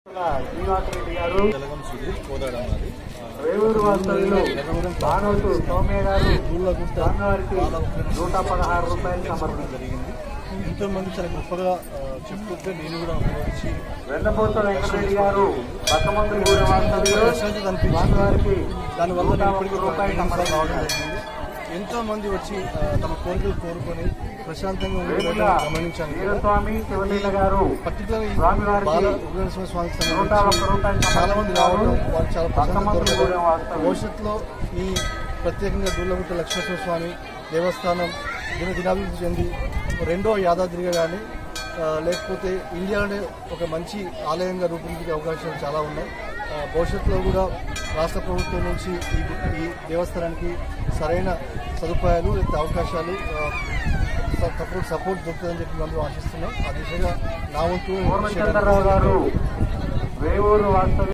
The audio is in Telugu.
శ్రీనివాసరెడ్డి గారు, రేవూరు వాస్తవ్యులు బానోతు సౌమ్య గారు స్వామివారికి 116 రూపాయలు సమర్పించారు. ఎంతో మంది చాలా గొప్పగా చెప్పుకుంటే నేను కూడా వచ్చి వెన్నపోత వెంకటరెడ్డి గారు బక్కమందులగూడెం వాస్తవ్యులు స్వామివారికి దానివల్ల 101 రూపాయలు సమర్పించారు. ఎంతో మంది వచ్చి తమ కోరికలు కోరుకొని ప్రశాంతంగా గమనించాను. వీరస్వామి శివలీల గారు పర్టికులర్ స్వామికి చాలా మంది రావడం వాళ్ళు చాలా భవిష్యత్తులో ఈ ప్రత్యేకంగా దూళ్ళగుట్ట లక్ష్మీనరసింహ స్వామి దేవస్థానం దినాభివృద్ధి చెంది రెండో యాదాద్రిగా కానీ లేకపోతే ఇండియాలోనే ఒక మంచి ఆలయంగా రూపొందించే అవకాశాలు చాలా ఉన్నాయి. భవిష్యత్తులో కూడా రాష్ట్ర ప్రభుత్వం నుంచి ఈ దేవస్థానానికి సరైన సదుపాయాలు లేకపోతే అవకాశాలు సపోర్ట్ దొరుకుతుందని చెప్పి అందరూ ఆశిస్తున్నాం. ఆ దిశగా నా వంతు